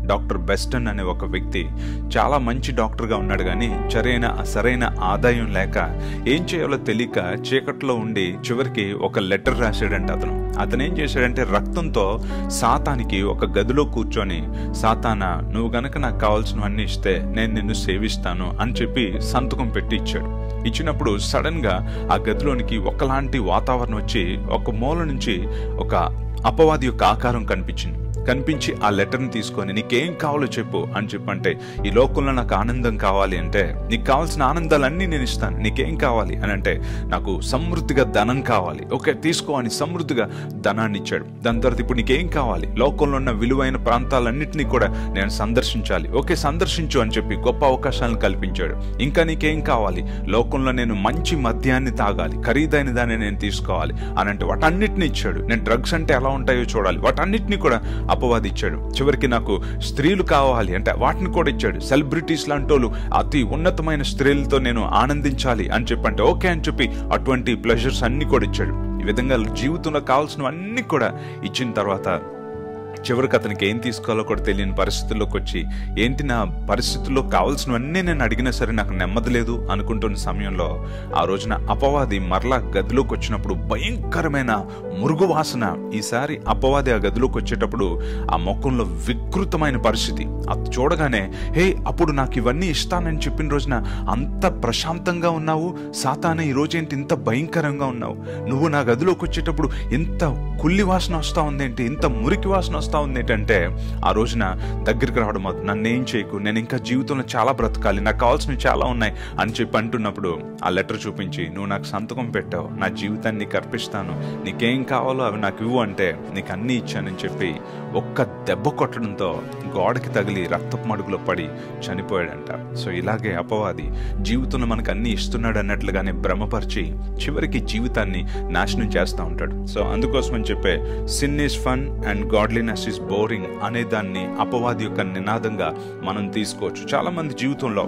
Doctor బెస్టన్ అనే ఒక వ్యక్తి చాలా మంచి డాక్టర్గా ఉన్నాడు, కానీ సరైన ఆదాయం లేక ఏం చేయాలో తెలియక చీకట్లో ఉండి చివరికి ఒక లెటర్ రాశాడంటే అతను ఏం చేశాడంటే రక్తంతో సాతానికి ఒక గదిలో కూర్చొని, సాతానా నువ్వు గనక నాకు కావాల్సినవన్నీ ఇస్తే నేను నిన్ను సేవిస్తాను అని చెప్పి సంతకం పెట్టి ఇచ్చాడు. ఇచ్చినప్పుడు సడన్ గా ఆ గదిలోనికి ఒకలాంటి వాతావరణం వచ్చి ఒక మూల నుంచి ఒక అపవాది యొక్క ఆకారం కనిపించి ఆ లెటర్ని తీసుకొని నీకేం కావాలో చెప్పు అని చెప్పంటే, ఈ లోకంలో నాకు ఆనందం కావాలి అంటే నీకు కావాల్సిన ఆనందాలన్నీ నేను ఇస్తాను, నీకేం కావాలి అని అంటే నాకు సమృద్ధిగా ధనం కావాలి, ఓకే తీసుకో అని సమృద్ధిగా ధనాన్ని ఇచ్చాడు. దాని తర్వాత ఇప్పుడు నీకేం కావాలి, లోకంలో ఉన్న విలువైన ప్రాంతాలన్నింటినీ కూడా నేను సందర్శించాలి, ఓకే సందర్శించు అని చెప్పి గొప్ప అవకాశాలను కల్పించాడు. ఇంకా నీకేం కావాలి, లోకంలో నేను మంచి మద్యాన్ని తాగాలి, ఖరీదైన దాన్ని నేను తీసుకోవాలి అని అంటే వాటన్నిటిని ఇచ్చాడు. నేను డ్రగ్స్ అంటే ఎలా ఉంటాయో చూడాలి, వాటన్నిటిని కూడా అపవాది ఇచ్చాడు. చివరికి నాకు స్త్రీలు కావాలి అంటే వాటిని కూడా ఇచ్చాడు. సెలబ్రిటీస్ లాంటి వాళ్ళు అతి ఉన్నతమైన స్త్రీలతో నేను ఆనందించాలి అని చెప్పంటే ఓకే అని చెప్పి అటువంటి ప్లెజర్స్ అన్ని కూడా ఇచ్చాడు. ఈ విధంగా జీవితంలో కావాల్సినవన్నీ కూడా ఇచ్చిన తర్వాత చివరికి అతనికి ఏం తీసుకోవాలో కూడా తెలియని పరిస్థితుల్లోకి వచ్చి, ఏంటి నా పరిస్థితుల్లో కావాల్సినవన్నీ నేను అడిగినా సరే నాకు నెమ్మది లేదు అనుకుంటున్న సమయంలో ఆ రోజున అపవాది మరలా గదిలోకి వచ్చినప్పుడు భయంకరమైన మురుగు వాసన. ఈసారి అపవాది ఆ గదిలోకి వచ్చేటప్పుడు ఆ ముఖంలో వికృతమైన పరిస్థితి. అది చూడగానే, హే అప్పుడు నాకు ఇవన్నీ ఇస్తానని చెప్పిన రోజున అంత ప్రశాంతంగా ఉన్నావు, సాతానే ఈ రోజేంటి ఇంత భయంకరంగా ఉన్నావు, నువ్వు నా గదిలోకి వచ్చేటప్పుడు ఇంత కుళ్ళి వాసన వస్తా ఉందేంటి, ఇంత మురికి వాసన వస్తా ఉంది ఏంటంటే, ఆ రోజున దగ్గరికి రావడం, నన్నేం చేయకు, నేను ఇంకా జీవితంలో చాలా బ్రతకాలి, నాకు కావాల్సినవి చాలా ఉన్నాయి అని చెప్పి అంటున్నప్పుడు ఆ లెటర్ చూపించి, నువ్వు నాకు సంతకం పెట్టావు, నా జీవితాన్ని నీకు అర్పిస్తాను, నీకేం కావాలో అవి నాకు ఇవ్వు అంటే నీకు అన్నీ ఇచ్చానని చెప్పి ఒక్క దెబ్బ కొట్టడంతో గోడకి తగిలి రక్తపు మడుగులో పడి చనిపోయాడంట. సో ఇలాగే అపవాది జీవితంలో మనకు అన్ని ఇస్తున్నాడు అన్నట్లుగానే భ్రమపరిచి చివరికి జీవితాన్ని నాశనం చేస్తూ ఉంటాడు. సో అందుకోసమని చెప్పే sin is fun and godliness is boring అనే దాన్ని అపవాది యొక్క నినాదంగా మనం తీసుకోవచ్చు. చాలా మంది జీవితంలో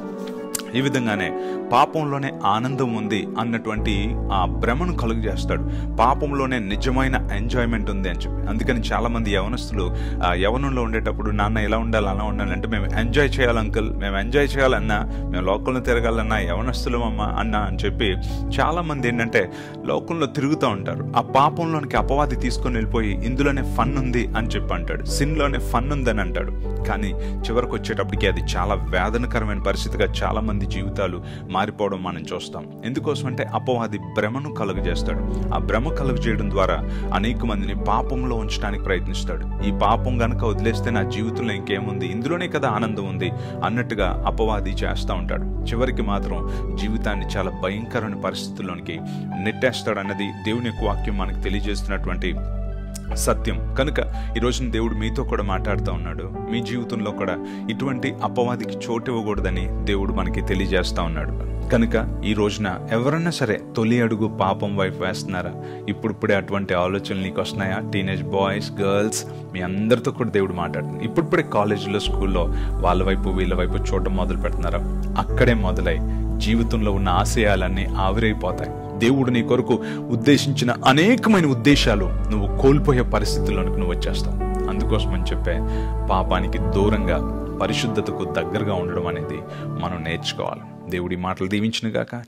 ఈ విధంగానే పాపంలోనే ఆనందం ఉంది అన్నటువంటి ఆ భ్రమను కలుగజేస్తాడు. పాపంలోనే నిజమైన ఎంజాయ్మెంట్ ఉంది అని చెప్పి. అందుకని చాలా మంది యవనస్తులు యవనంలో ఉండేటప్పుడు నాన్న ఎలా ఉండాలి అలా ఉండాలి అంటే, మేము ఎంజాయ్ చేయాలి అంకుల్, మేము ఎంజాయ్ చేయాలన్నా, మేము లోకంలో తిరగాలన్నా యవనస్తులు అమ్మ అన్న అని చెప్పి చాలా మంది ఏంటంటే లోకంలో తిరుగుతూ ఉంటారు. ఆ పాపంలోనికి అపవాది తీసుకొని వెళ్ళిపోయి ఇందులోనే ఫన్ ఉంది అని చెప్పి అంటాడు, సిన్లోనే ఫన్ ఉందని అంటాడు. కానీ చివరికి వచ్చేటప్పటికి అది చాలా వేదనకరమైన పరిస్థితిగా చాలా మంది జీవితాలు మారిపోవడం మనం చూస్తాం. ఎందుకోసం అంటే అపవాది భ్రమను కలుగజేస్తాడు. ఆ భ్రమ కలుగజేయడం ద్వారా అనేక మందిని పాపంలో ఉంచడానికి ప్రయత్నిస్తాడు. ఈ పాపం గనక వదిలేస్తే నా జీవితంలో ఇంకేముంది, ఇందులోనే కదా ఆనందం ఉంది అన్నట్టుగా అపవాది చేస్తూ ఉంటాడు. చివరికి మాత్రం జీవితాన్ని చాలా భయంకరమైన పరిస్థితుల్లోనికి నెట్టేస్తాడు అన్నది దేవుని యొక్క వాక్యం మనకు తెలియజేస్తున్నటువంటి సత్యం. కనుక ఈరోజున దేవుడు మీతో కూడా మాట్లాడుతూ ఉన్నాడు. మీ జీవితంలో కూడా ఇటువంటి అపవాదికి చోటు ఇవ్వకూడదని దేవుడు మనకి తెలియజేస్తా ఉన్నాడు. కనుక ఈ రోజున ఎవరన్నా సరే తొలి అడుగు పాపం వైపు వేస్తున్నారా? ఇప్పుడిప్పుడే అటువంటి ఆలోచనలు నీకు వస్తున్నాయా? టీనేజ్ బాయ్స్, గర్ల్స్, మీ అందరితో కూడా దేవుడు మాట్లాడుతుంది. ఇప్పుడిప్పుడే కాలేజీలో, స్కూల్లో వాళ్ళ వైపు వీళ్ళ వైపు చూడటం మొదలు పెడుతున్నారా? అక్కడే మొదలై జీవితంలో ఉన్న ఆశయాలన్నీ ఆవిరైపోతాయి. దేవుడు నీ కొరకు ఉద్దేశించిన అనేకమైన ఉద్దేశాలు నువ్వు కోల్పోయే పరిస్థితుల్లోనికి నువ్వు వచ్చేస్తావు. అందుకోసం అని చెప్పే పాపానికి దూరంగా పరిశుద్ధతకు దగ్గరగా ఉండడం అనేది మనం నేర్చుకోవాలి. దేవుడి మాటలు దీవించును గాక.